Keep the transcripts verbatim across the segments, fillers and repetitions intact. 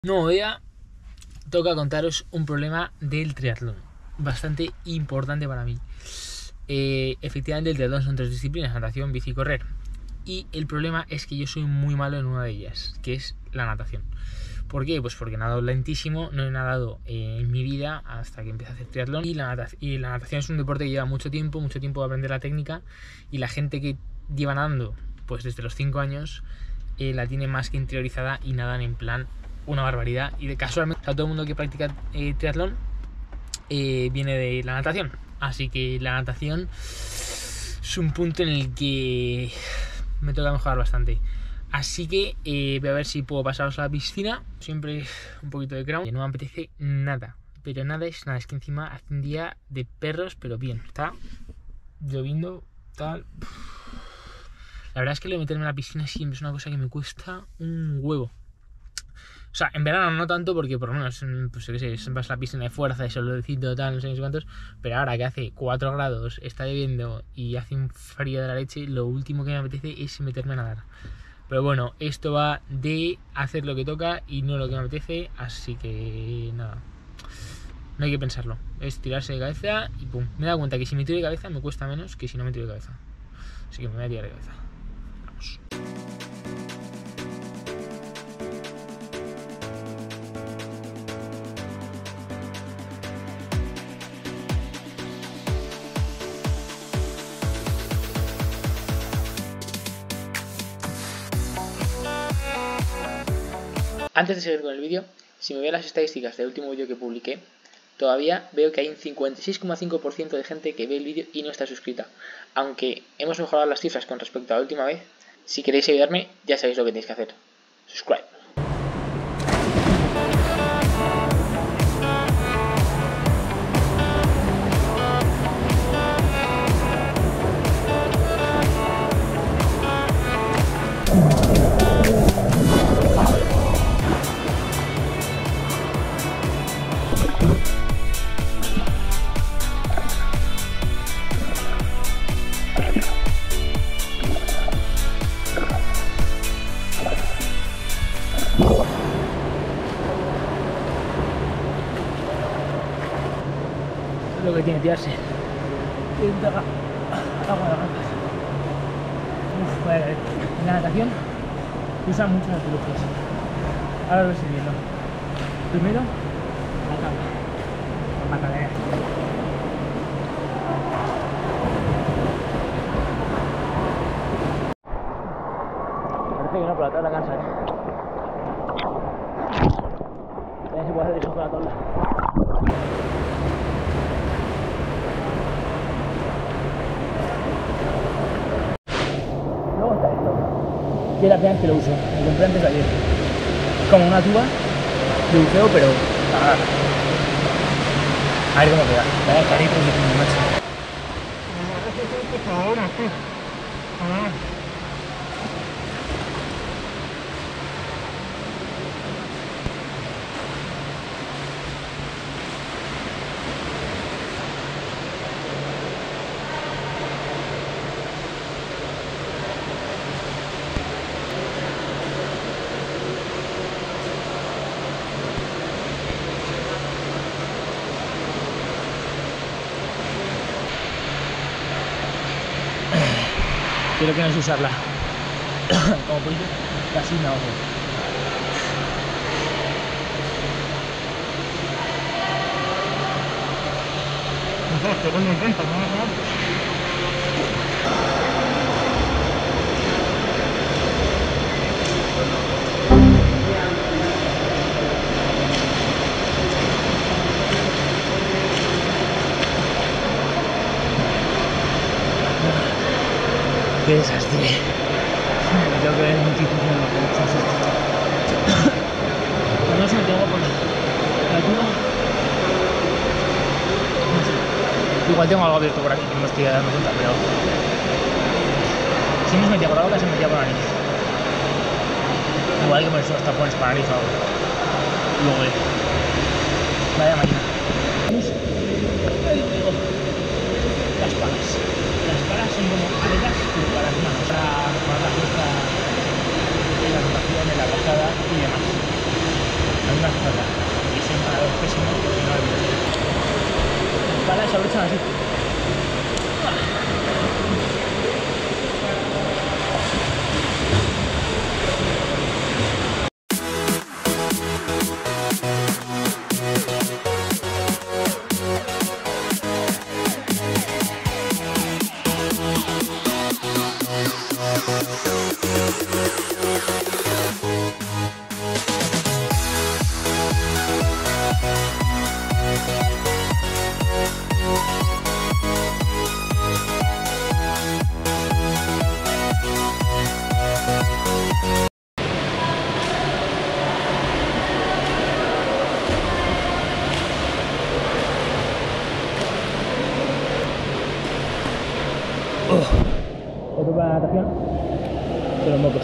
No, hoy día toca contaros un problema del triatlón, bastante importante para mí. Eh, efectivamente el triatlón son tres disciplinas, natación, bici y correr. Y el problema es que yo soy muy malo en una de ellas, que es la natación. ¿Por qué? Pues porque he nadado lentísimo, no he nadado eh, en mi vida hasta que empecé a hacer triatlón. Y la, natación, y la natación es un deporte que lleva mucho tiempo, mucho tiempo de aprender la técnica. Y la gente que lleva nadando pues desde los cinco años eh, la tiene más que interiorizada y nadan en plan una barbaridad. Y de casualmente, o sea, todo el mundo que practica eh, triatlón eh, viene de la natación. Así que la natación es un punto en el que me toca mejorar bastante. Así que eh, voy a ver si puedo pasaros a la piscina. Siempre un poquito de crown. No me apetece nada. Pero nada es nada. Es que encima hace un día de perros, pero bien. Está lloviendo, tal. La verdad es que lo de meterme en la piscina siempre es una cosa que me cuesta un huevo. O sea, en verano no tanto porque por lo menos, pues qué sé, vas a la piscina de fuerza, de solecito, tal, no sé, no sé cuántos. Pero ahora que hace cuatro grados, está lloviendo y hace un frío de la leche, lo último que me apetece es meterme a nadar. Pero bueno, esto va de hacer lo que toca y no lo que me apetece, así que nada. No hay que pensarlo, es tirarse de cabeza y pum. Me he dado cuenta que si me tiro de cabeza me cuesta menos que si no me tiro de cabeza. Así que me voy a tirar de cabeza. Vamos. Antes de seguir con el vídeo, si me veo las estadísticas del último vídeo que publiqué, todavía veo que hay un cincuenta y seis coma cinco por ciento de gente que ve el vídeo y no está suscrita. Aunque hemos mejorado las cifras con respecto a la última vez, si queréis ayudarme, ya sabéis lo que tenéis que hacer. Subscribe. Lo que tiene tirarse. Agua de rampas. Uf, vaya, en la natación usan muchos artilugios. Ahora lo estoy viendo. Primero, la tabla. La cadera. Parece que no, pero la tabla cansa, ¿eh? También se puede hacer eso con la tabla. Y es la primera vez que lo uso, lo compré antes de ayer. Es como una tuba de buceo, pero para nada. A ver cómo queda. Vaya carito que tiene, macho. Quiero que no es usarla. Como podéis ver, casi me ahogo. Te voy a intentar, ¿no? Qué desastre. Me tengo que ver multitud de los no se me tengo por la tuba. No sé. Igual tengo algo abierto por aquí que no me estoy dando cuenta, pero si no se metía por la boca, se metía por la nariz. Igual hay que ponerse los tapones para la nariz o algo. Luego ve. Vaya máquina. Ahí digo. Las palas. Las palas son como aletas para las manos, para mejorar la fuerza en la rotación, en la pasada y demás. A mí no hace falta. Y es un parador pésimo porque no hay vida. Las palas se abrochan así. Otro para la natación de los mocos.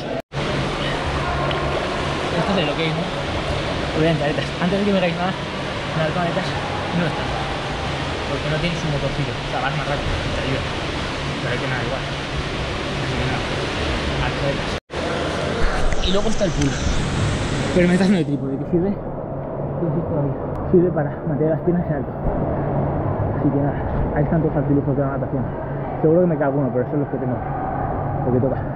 Esto es lo que hay, ¿no? Olviden caretas. Antes de que me hagáis nada, las caretas no están. Porque no tienes un motorcito. O sea, vas más rápido, te ayuda. Pero hay que nada igual. Así que nada. A caretas. Y luego está el pool. Pero me estás en el trípode, ¿qué sirve? Sirve para mantener las piernas en alto. Así que nada, ahí están todos los artilujos de la natación. Seguro que me cago uno, pero eso es lo que tengo, lo que toca.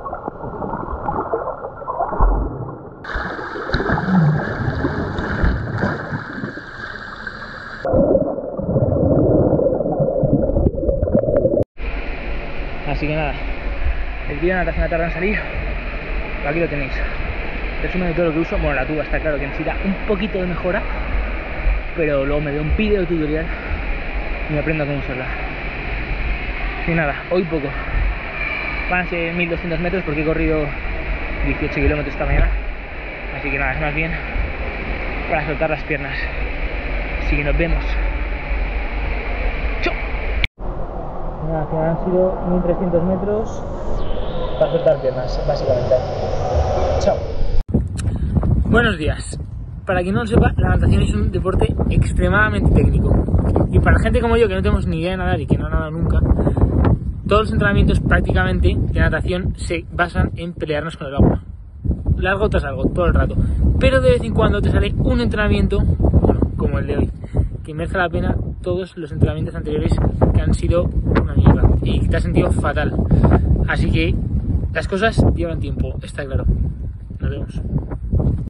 Así que nada, el día de natación tarda en salir, pero aquí lo tenéis. Resumen de todo lo que uso. Bueno, la tuba está claro que necesita un poquito de mejora, pero luego me veo un vídeo tutorial y me aprendo a cómo usarla. Y nada, hoy poco. Van a ser mil doscientos metros porque he corrido dieciocho kilómetros esta mañana. Así que nada, es más bien para soltar las piernas. Así que nos vemos. ¡Chao! Nada, al final han sido mil trescientos metros para soltar piernas, básicamente. ¡Chao! Buenos días. Para quien no lo sepa, la natación es un deporte extremadamente técnico. Y para gente como yo, que no tenemos ni idea de nadar y que no ha nadado nunca, todos los entrenamientos prácticamente de natación se basan en pelearnos con el agua. Largo tras largo, todo el rato. Pero de vez en cuando te sale un entrenamiento, bueno, como el de hoy, que merece la pena todos los entrenamientos anteriores que han sido una mierda y te has sentido fatal. Así que las cosas llevan tiempo, está claro. Nos vemos.